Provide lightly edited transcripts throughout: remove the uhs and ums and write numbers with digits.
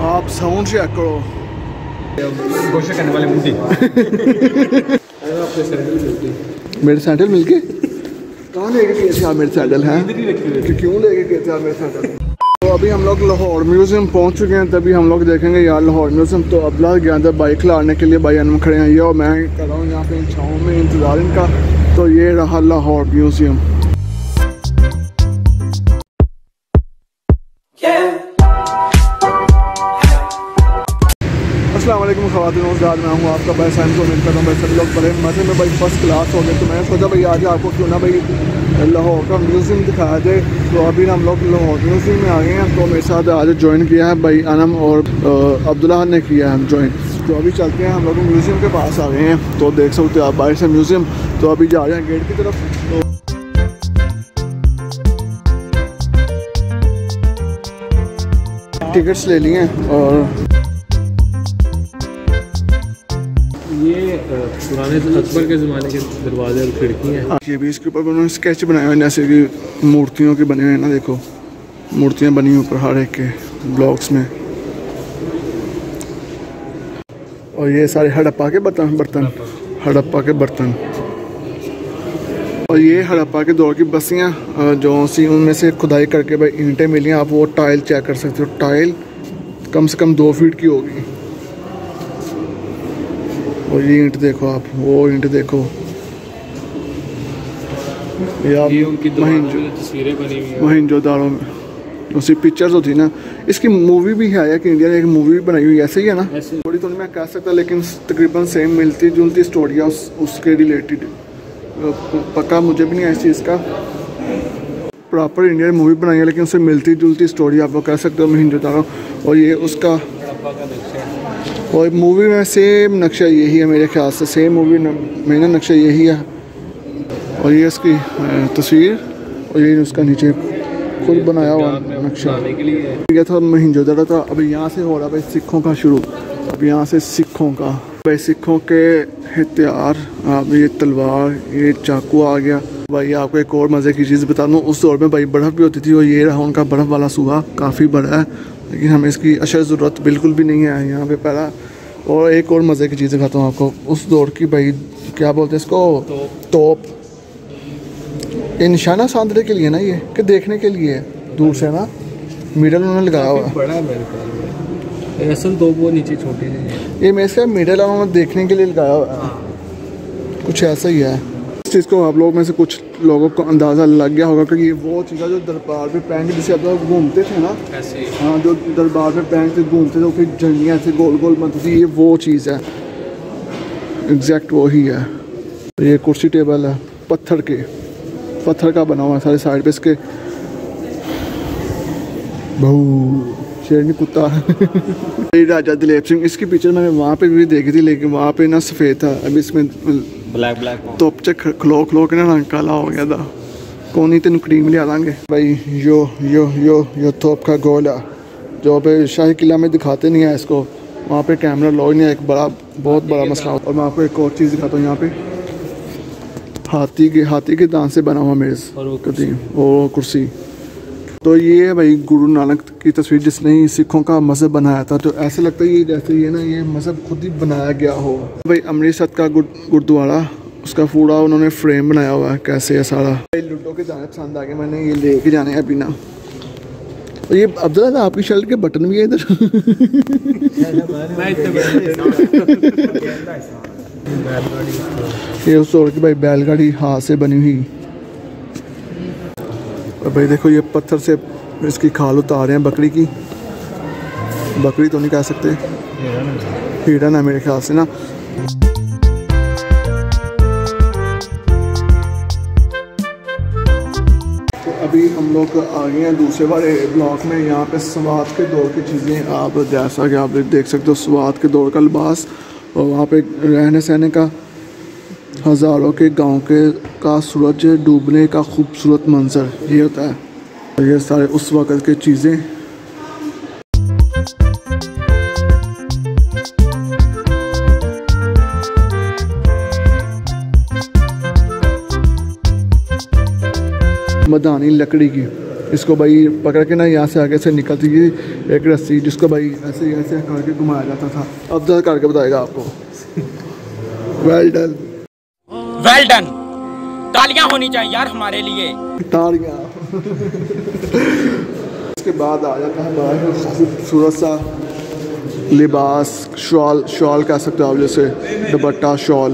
आप sound check करो। कोशिश करने वाले मुंडी मेरे सैंडल मिल गए। कहाँ लेके गए थे आप मेरे सैंडल हैं? क्यों लेके गए थे आप मेरे सैंडल? तो अभी हम लोग लाहौर म्यूज़ियम पहुँच चुके हैं। तभी हम लोग देखेंगे यार लाहौर म्यूज़ियम। तो अब्ला गया था बाइक लाने के लिए, भाई हम खड़े हैं ये और मैं कर रहा हूँ यहाँ पे छाँव में इंतज़ार इनका। तो ये रहा लाहौर म्यूज़ियम। अस्सलाम वालेकुम ख़वातीन और हज़रात, मैं हूँ आपका भाई साइंस को मिलकर हूँ भाई सभी लोग बड़े मज़े में भाई फर्स्ट क्लास हो गए। तो मैंने सोचा भाई आज आपको क्यों ना भाई लाहौर का म्यूज़ियम दिखाया जाए। तो अभी हम लोग लाहौर म्यूज़ियम में आ गए हैं। तो मेरे साथ आज ज्वाइन किया है भाई अनम और अब्दुल्ला ने किया है ज्वाइन। तो अभी चलते हैं, हम लोग म्यूज़ियम के पास आ गए हैं। तो देख सकते हो आप बाहर से म्यूज़ियम। तो अभी जा रहे हैं गेट की तरफ। तो टिकट्स ले लिए और ये पुराने अकबर के ज़माने के दरवाजे और खिड़की हैं। ये भी इसके ऊपर उन्होंने स्केच बनाए हुए हैं जैसे कि मूर्तियों के बने हुए हैं ना। देखो मूर्तियाँ बनी ऊपर हर एक के ब्लॉक्स में। और ये सारे हड़प्पा के बर्तन हड़प्पा के बर्तन। और ये हड़प्पा के दौर की बस्तियाँ जो सी उनमें से खुदाई करके भाई ईंटें मिली हैं। आप वो टाइल चेक कर सकते हो, टाइल कम से कम 2 फीट की होगी। और ये ईंट देखो आप, वो ईंट देखो। ये उनकी तस्वीरें बनी हुई हैं मोहनजोदाड़ो में उसी पिक्चर्स होती ना। इसकी मूवी भी है कि इंडिया ने एक मूवी भी बनाई हुई ऐसे ही है ना। थोड़ी तो मैं कह सकता लेकिन तकरीबन सेम मिलती जुलती स्टोरी है उसके रिलेटेड। पक्का मुझे भी नहीं है इस चीज़ का। प्रॉपर इंडिया ने मूवी बनाई है लेकिन उससे मिलती जुलती स्टोरी आप लोग कह सकते हो मोहनजोदाड़ो। और ये उसका और मूवी में सेम नक्शा यही है मेरे ख्याल से। सेम मूवी में ना नक्शा यही है। और ये इसकी तस्वीर और ये उसका नीचे खुद बनाया हुआ नक्शा गया था मोहनजोदाड़ो था। अभी यहाँ से हो रहा भाई सिखों का शुरू। अब यहाँ से सिखों का भाई सिखों के हथियार, अब ये तलवार, ये चाकू आ गया भाई। आपको एक और मज़े की चीज़ बता दूँ, उस दौर में भाई बर्फ़ भी होती थी। और ये रहा उनका बर्फ़ वाला सूहा, काफ़ी बड़ा है लेकिन हमें इसकी अशर ज़रूरत बिल्कुल भी नहीं है यहाँ पे पहला। और एक और मज़े की चीज़ दिखाता हूँ आपको उस दौर की भाई, क्या बोलते हैं इसको, तोप। ये निशाना साधने के लिए ना, ये कि देखने के लिए दूर से ना मिडल उन्होंने लगाया हुआ है। बड़ा है मेरे ख्याल में असल तो वो नीचे छोटे हैं। ये मेरे से मिडल उन्होंने देखने के लिए लगाया हुआ है। कुछ ऐसा ही है। इस चीज़ को आप लोग में से कुछ लोगों को अंदाज़ा लग गया होगा कि ये वो चीज़ है जो दरबार में पहन के जैसे आप लोग घूमते थे ना ऐसे। हाँ, जो दरबार में पहन के घूमते थे फिर झंडियाँ ऐसे गोल गोल बनती थी। ये वो चीज़ है, एग्जैक्ट वही है। ये कुर्सी टेबल है पत्थर का बना हुआ है सारे साइड पे इसके। बहु शेरनी कुत्ता राजा दिलीप सिंह, इसकी पिक्चर मैंने वहाँ पे भी देखी थी लेकिन वहाँ पे ना सफ़ेद था। अभी इसमें ब्लैक तोप च खलो के ना रंग काला हो गया था। कौन ही तेन क्रीम लिया देंगे भाई। यो तोप का गोला जो पे शाही किला में दिखाते नहीं है इसको, वहाँ पे कैमरा लो नहीं है। एक बहुत बड़ा मसला। और मैं आपको एक और चीज़ दिखाता हूँ। यहाँ पे हाथी के दांत से बना हुआ मेज़ वो कुर्सी। तो ये है भाई गुरु नानक की तस्वीर जिसने ही सिखों का मज़हब बनाया था। तो ऐसे लगता है ये जैसे ये ना ये मज़हब खुद ही बनाया गया हो। भाई अमृतसर का गुरुद्वारा, उसका पूरा उन्होंने फ्रेम बनाया हुआ है कैसे है सारा। लूडो के दाने पसंद आ गए, मैंने ये लेके जाने हैं बिना। और ये अब्दुल्ला आपकी शर्ट के बटन भी है इधर। ये उस दौर की भाई बैलगाड़ी हाथ से बनी हुई। और भाई देखो ये पत्थर से इसकी खाल उतार रहे हैं बकरी की। बकरी तो नहीं कह सकते, हिरन है मेरे ख्याल से ना। तो अभी हम लोग आ गए हैं दूसरे वाले ब्लॉक में। यहाँ पे स्वात के दौर की चीज़ें आप जैसा कि आप देख सकते हो, स्वात के दौर का लिबास। और वहाँ पे रहने सहने का, हज़ारों के गांव का सूरज डूबने का खूबसूरत मंजर ये होता है। और ये सारे उस वक़्त की चीज़ें। मदानी लकड़ी की, इसको भाई पकड़ के ना यहाँ से आगे से निकलती है। एक रस्सी जिसको भाई ऐसे ऐसे करके घुमाया जाता था। अब जरा करके बताएगा आपको। Well done, well done. तालियां होनी चाहिए यार हमारे लिए, तालियां। उसके बाद आ जाता है बड़ा खूबसूरत सा लिबास, शॉल कह सकते हो आप, जैसे दुपट्टा शॉल।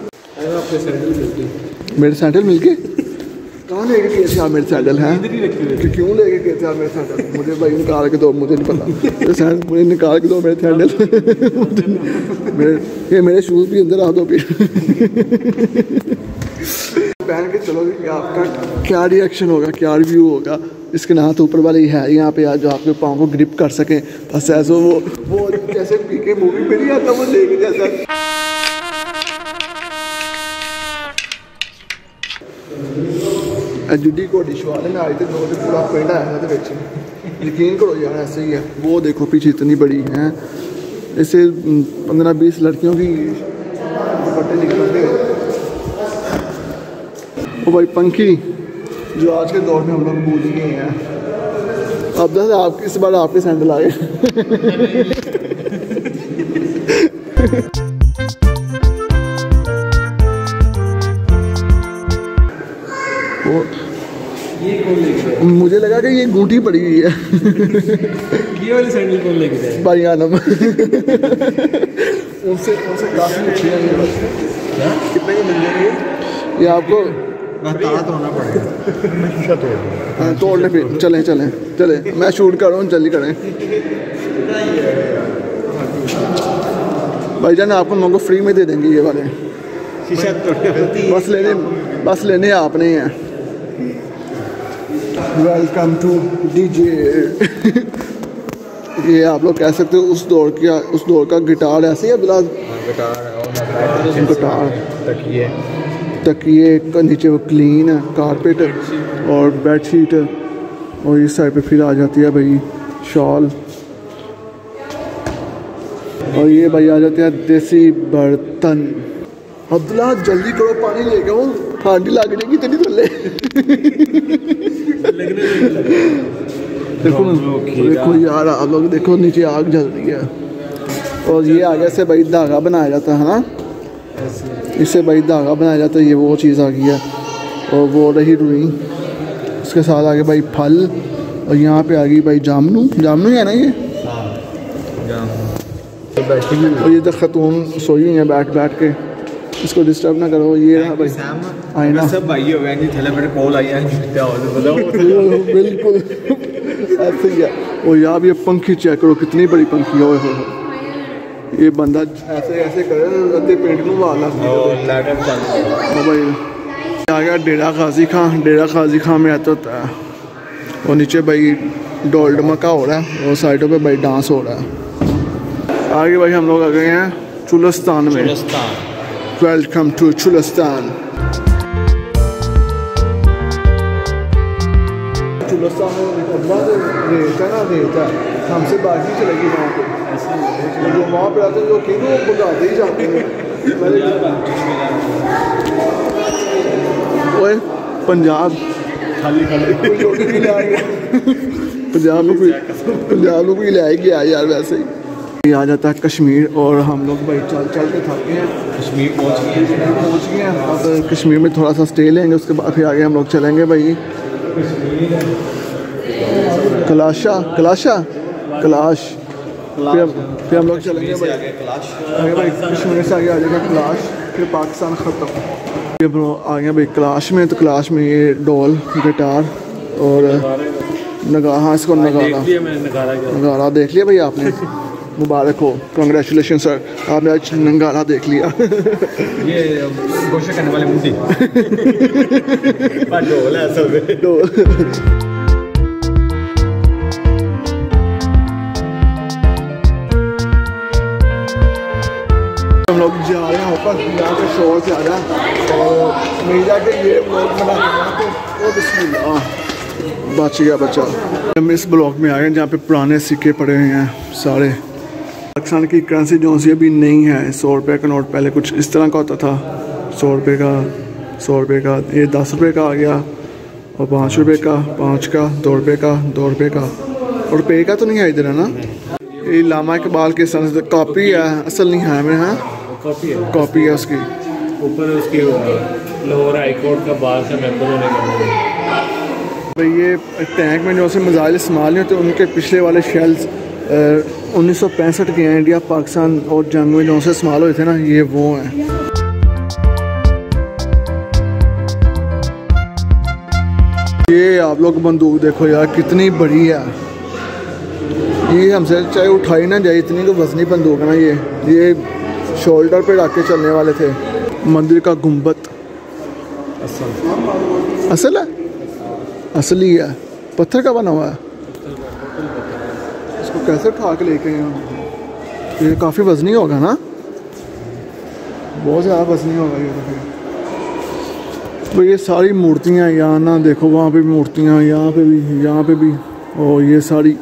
मेरे सैंडल मिल गए? कहाँ लेके गए थे आप मेरे सैंडल हैं? क्यों लेके गए थे आप मेरे सैंडल? मुझे भाई निकाल के दो, मुझे नहीं पता। मुझे निकाल के दो मेरे सैंडल। मेरे शूज़ भी अंदर आ दो फिर। पहन के चलोगे, आपका क्या रिएक्शन होगा, क्या रिव्यू होगा? इसके हाथ ऊपर वाली है यहाँ पे जो आपके पाँव को ग्रिप कर सके, बस ऐसा वो जैसे पीके मूवी में नहीं आता वो लेके जैसा। जुडी को डिश वाले में आए थे, दो पूरा पेंट आया था बेच। यकीन करो यार ऐसे ही है। वो देखो पीछे इतनी बड़ी है, इससे 15-20 लड़कियों की दुपट्टे निकलते हैं। ओ भाई पंखी जो आज के दौर में हम लोग भूल ही गए हैं। अब दस आपकी इस बार आपके सैंडल आए। मुझे लगा कि ये गूंठी पड़ी हुई है। ये वाली सैंडल कौन लेके जाए? भाई आलम। उनसे काफ़ी अच्छी है ये। कितने की मिल जाएगी ये आपको? तोड़ना पड़ेगा। तोड़ने पे चलें। मैं शूट कर रहा हूँ, जल्दी करें। भाईजान आपको लोगों को फ्री में दे देंगे ये वाले। बस लेने आपने ही हैं। Welcome to DJ. ये आप लोग कह सकते हो उस दौर का गिटार ऐसे ही है बिलाल? गिटार, तकिए का नीचे वो क्लीन है, कारपेट और बेडशीट, और इस साइड पे फिर आ जाती है भाई शॉल, और ये भाई आ जाते हैं देसी बर्तन। अब्दुल्ला जल्दी करो, पानी लेके आओ, हांडी लग जाएगी तेरी थल्ले। देखो यार आप लोग देखो, नीचे आग जल रही है। और ये आगे से भाई धागा बनाया जाता है ना, इससे भाई धागा बनाया जाता है। ये वो चीज़ आ गई है, और वो रही रुई, उसके साथ आगे भाई फल, और यहाँ पे आ गई भाई जामनू है ना ये। और ये तो खतून सोई हुई है बैठ के, इसको डिस्टर्ब ना करो। ये रहा भाई आईना, सब भाई हो गए जी, थले मेरे कॉल आई है। बिल्कुल ऐसे ही है। और यहाँ ये पंखी चेक करो, कितनी बड़ी पंखी है। ये बंदा ऐसे करे अद्धे पेंट में वाला भाई। आ गया डेरा गाजी खां में आता होता है, और नीचे भाई डोल डमका हो रहा है, और साइडों पे भाई डांस हो रहा है। आगे भाई हम लोग आ गए हैं चुलस्तान में। Welcome to चुलस्तान। चुलस्तान में रेत है, हमसे बाकी चलेगी वहाँ पे। जो वहाँ पे आते हैं जो किंग वो बुलाते ही जाते हैं। ओए पंजाब पंजाब में कोई ले आएगी यार वैसे ही। ये आ जाता है कश्मीर, और हम लोग भाई चल के थके हैं, कश्मीर पहुँच गए हैं। अब कश्मीर में थोड़ा सा स्टे लेंगे, उसके बाद फिर आगे हम लोग चलेंगे भाई कैलाश। फिर हम लोग चलेंगे भाई आगे भाई कश्मीर से आगे आ जाएगा कैलाश, फिर पाकिस्तान ख़त्म। ये ब्रो आ गया भाई कैलाश में। तो कैलाश में ये डोल, गिटार और नगाहा, इसको नगारा देख लिया भाई आपने? मुबारक हो, कंग्रेचुलेशन सर, आपने आज नगारा देख लिया। ये कोशिश करने वाले मुद्दे डोल है असल में, डोल। हम लोग जा रहे हैं ऊपर, यहाँ पे शोर से आ रहा है, और नहीं जाके ये ब्लॉग बना तो बिस्मिल्लाह बच गया बच्चा। हम इस ब्लॉक में आ गए जहाँ पे पुराने सिक्के पड़े हुए हैं सारे। पाकिस्तान की करेंसी जो सी अभी नहीं है, 100 रुपये का नोट पहले कुछ इस तरह का होता था, 100 रुपये का, ये 10 रुपये का आ गया, और 5 रुपये का, 5 का, 2 रुपये का, 2 रुपये का, रुपये का तो नहीं है इधर, है ना? ये लामा इकबाल के सन कॉपी है, असल नहीं है मेरे। हाँ कॉपी है उसकी। ऊपर उसकी लाहौर हाई कोर्ट का बार से मेंबर होने का। भाई ये टैंक में जो से मिसाइल इस्तेमाल नहीं होते, उनके पिछले वाले शेल्स 1965 के हैं, इंडिया पाकिस्तान और जंग में जो से इस्तेमाल हुए थे ना, ये वो हैं। ये आप लोग बंदूक देखो यार कितनी बड़ी है। ये हमसे चाहे उठाई ना जाए, इतनी तो वजनी बंदूक है ना। ये शोल्डर पे रख के चलने वाले थे। मंदिर का गुंबद असल है, असली है, पत्थर का बना हुआ है। इसको कैसे उठा के लेके हैं? ये काफ़ी वजनी होगा ना, बहुत ज़्यादा वजनी होगा ये तो। फिर तो ये सारी मूर्तियाँ यहाँ ना देखो, वहाँ पे भी मूर्तियाँ, यहाँ पे भी, यहाँ पे भी, और ये सारी।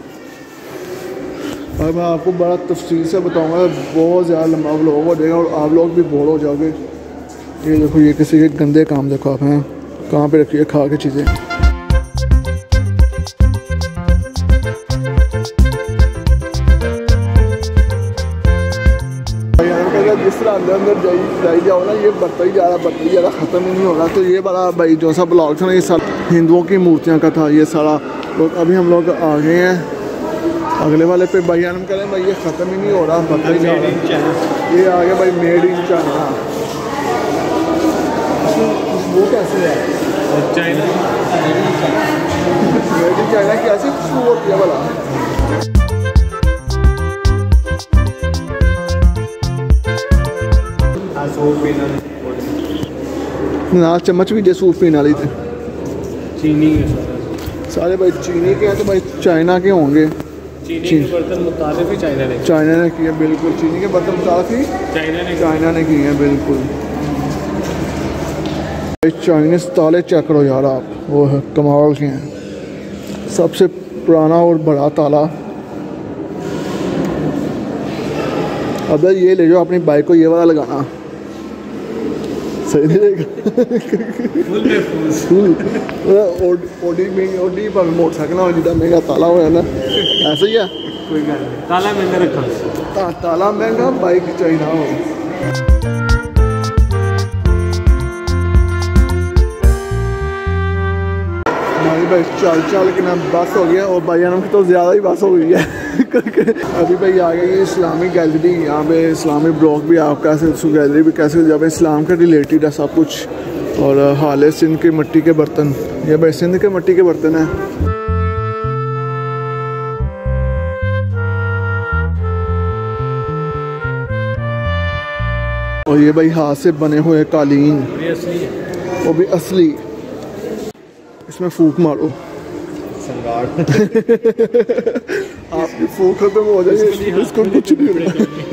और मैं आपको बड़ा तफसील से बताऊँगा, बहुत ज़्यादा लंबा व्लॉग हो जाएगा और आप लोग भी बोर हो जाओगे। ये देखो, ये किसी के गंदे काम देखो आप हैं, कहाँ पे रखिए खा के चीज़ें। जिस तरह अंदर जाई जाओ ना, ये बढ़ता ही जा रहा, ख़त्म ही नहीं हो रहा। तो ये बड़ा भाई जो सा ब्लॉग था ना, ये सब हिंदुओं की मूर्तियाँ का था ये सारा। लोग अभी हम लोग आ गए हैं अगले वाले पे। भाई हम कह रहे हैं भाई ये ख़त्म ही नहीं हो रहा, बढ़ता ही जा रहा। ये आ गया भाई मेड इन चाइना। वो कैसे है? चाइना मेड इन चाइना की ऐसी खुशबू होती है भला? ना चम्मच भी जे सूप पीने वाली थे। चीनी के सारे भाई चीनी के हैं, तो भाई चाइना के होंगे। चीनी के बर्तन मुतालिफ ही चाइना ने किए, बिल्कुल। चीनी के बर्तन मुतालिफ ही चाइना ने किए हैं, बिल्कुल। चाइनीज ताले चेक करो यार आप, वो है कमाल के हैं। सबसे पुराना और बड़ा ताला। अब ये ले जाओ अपनी बाइक को, ये वाला लगाना सही रहेगा। ओडी पर मोटरसाइकिल हो जितना महंगा ताला हो ना, ऐसा ही है। कोई गल नहीं, ताला महंगा रखा, ताला महंगा, बाइक चाइना हो। हमारी भाई चल के ना बस हो गया, और भाई की तो ज़्यादा ही बस हो गई है। अभी भाई आ गई इस्लामिक गैलरी। यहाँ पे इस्लामिक ब्लॉग भी आप कैसे, गैलरी भी कैसे, जब इस्लाम के रिलेटेड है सब कुछ। और हाल सिंध के मिट्टी के बर्तन, ये भाई सिंध के मिट्टी के बर्तन हैं। और ये भाई हाथ से बने हुए कालीन, वो भी असली। इसमें फूक मारो, आपकी फूक खत्म हो जाएगी, इसको कुछ नहीं होगा।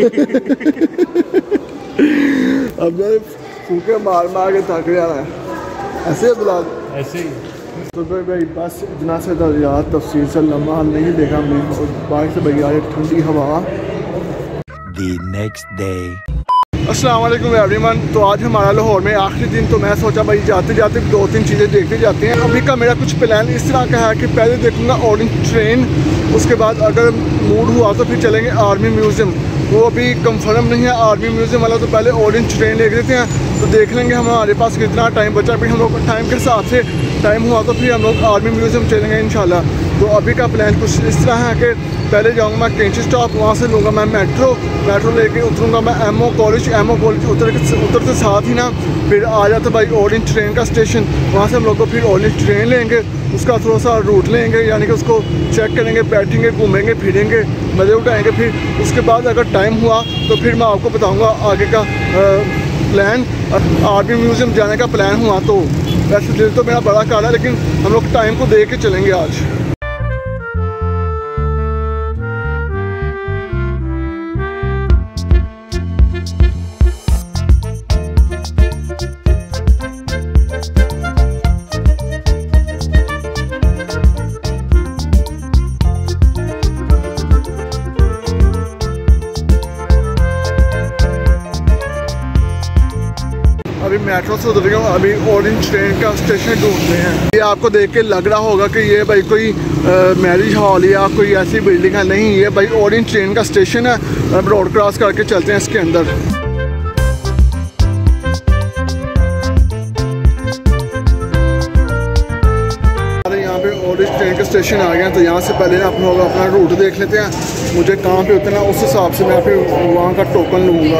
अब फूके मार के थक जाना है, ऐसे है बिलाल, ऐसे ही। तो भाई बस इतना से याद तफसील से लम्हा नहीं देखा हमने। बाइक से भैया ठंडी हवा। The next day. अस्सलाम वालेकुम एवरीवन। तो आज हमारा लाहौर में आखिरी दिन, तो मैं सोचा भाई जाते जाते 2-3 चीज़ें देखते जाते हैं। अभी का मेरा कुछ प्लान इस तरह का है कि पहले देखूंगा ऑरेंज ट्रेन, उसके बाद अगर मूड हुआ तो फिर चलेंगे आर्मी म्यूज़ियम। वो अभी कंफर्म नहीं है आर्मी म्यूज़ियम वाला, तो पहले ऑरेंज ट्रेन देख लेते हैं, तो देख लेंगे हमारे पास कितना टाइम बचा। फिर हम लोग टाइम के हिसाब से टाइम हुआ तो फिर हम लोग आर्मी म्यूज़ियम चलेंगे इंशाल्लाह। तो अभी का प्लान कुछ इस तरह है कि पहले जाऊँगा मैं कैंची स्टॉप, वहाँ से लूँगा मैं मेट्रो लेके उतरूँगा मैं एमओ कॉलेज उतरते साथ ही ना फिर आ जाता भाई ऑरेंज ट्रेन का स्टेशन। वहाँ से हम लोग को फिर ऑरेंज ट्रेन लेंगे, उसका थोड़ा सा रूट लेंगे, यानी कि उसको चेक करेंगे, बैठेंगे, घूमेंगे फिरेंगे, मज़े उठाएँगे। फिर उसके बाद अगर टाइम हुआ तो फिर मैं आपको बताऊँगा आगे का प्लान। आर्मी म्यूज़ियम जाने का प्लान हुआ तो वैसे दिल तो मेरा बड़ा कार है, लेकिन हम लोग टाइम को देख के चलेंगे आज। मेट्रो से उतर गया हूँ, अभी ऑरेंज ट्रेन का स्टेशन ढूंढ रहे हैं। ये आपको देख के लग रहा होगा कि ये भाई कोई मैरिज हॉल या कोई ऐसी बिल्डिंग है, नहीं, ये भाई ऑरेंज ट्रेन का स्टेशन है। अब रोड क्रॉस करके चलते हैं इसके अंदर। यहाँ पे ऑरेंज ट्रेन का स्टेशन आ गया, तो यहाँ से पहले ना अपना रूट देख लेते हैं, मुझे कहाँ पे उतरना, उस हिसाब से मैं फिर वहाँ का टोकन लूँगा।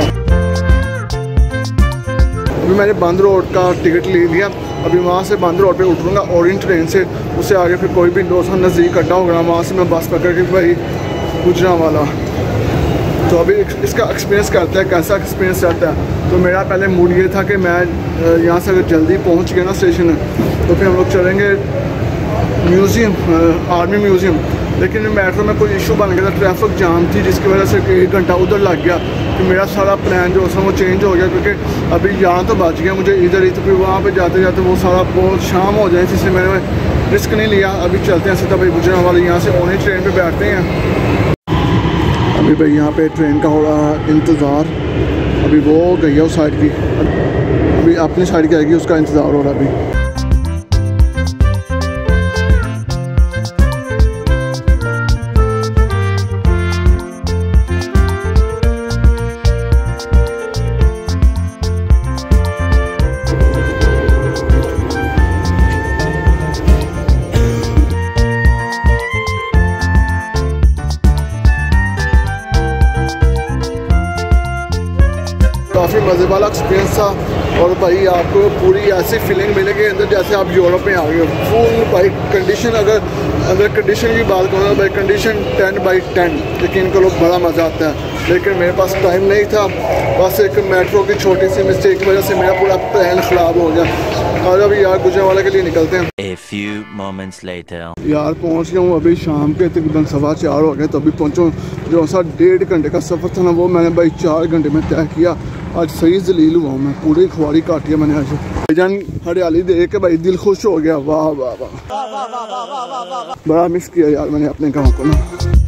अभी मैंने बंद रोड का टिकट ले लिया, अभी वहाँ से बंद रोड पे उतरूँगा ऑरेंज ट्रेन से। उससे आगे फिर कोई भी दोस्त नज़दीक अड्डा होगा, वहाँ से मैं बस पकड़ के भाई गुजरांवाला। तो अभी इसका एक्सपीरियंस करते हैं कैसा एक्सपीरियंस रहता है। तो मेरा पहले मूड ये था कि मैं यहाँ से अगर जल्दी पहुँच गया ना स्टेशन, तो फिर हम लोग चलेंगे म्यूज़ियम, आर्मी म्यूज़ियम। लेकिन मेट्रो में कोई इशू बन गया था, ट्रैफिक जाम थी, जिसकी वजह से 1 घंटा उधर लग गया। तो मेरा सारा प्लान जो था वो चेंज हो गया, क्योंकि अभी यहाँ तो बच गया मुझे इधर ही, तो फिर वहाँ पे जाते जाते वो सारा बहुत शाम हो जाए, इसलिए मैंने रिस्क नहीं लिया। अभी चलते हैं सीधा भाई गुजरांवाला, यहाँ से ऑरेंज ट्रेन पे बैठते हैं। अभी भाई यहाँ पे ट्रेन का हो रहा है इंतज़ार, अभी वो गई है उस साइड की, अभी अपनी साइड की आएगी, उसका इंतज़ार हो रहा है अभी। काफ़ी मज़े वाला एक्सपीरियंस था, और भाई आपको पूरी ऐसी फीलिंग मिलेगी अंदर जैसे आप यूरोप में आ गए हो। फुल भाई कंडीशन, अगर कंडीशन की बात करूँ तो भाई कंडीशन 10/10, यकीन करो बड़ा मज़ा आता है। लेकिन मेरे पास टाइम नहीं था, बस एक मेट्रो की छोटी सी मिस्टेक की वजह से मेरा पूरा प्लान ख़राब हो गया। और अभी यार गुजरांवाला के लिए निकलते हैं। A few moments later. यार पहुंच गया हूँ, अभी शाम के तकरीबन 4:15 हो गए, तो अभी पहुँचूँ। जो सा 1.5 घंटे का सफ़र था ना, वो मैंने भाई 4 घंटे में तय किया। आज सही जलील हुआ हूँ मैं, पूरी खुआरी काटी है मैंने आज। भाईजान हरियाली देख के भाई दिल खुश हो गया, वाह वाह वाह, बड़ा मिस किया यार मैंने अपने गाँव को ना।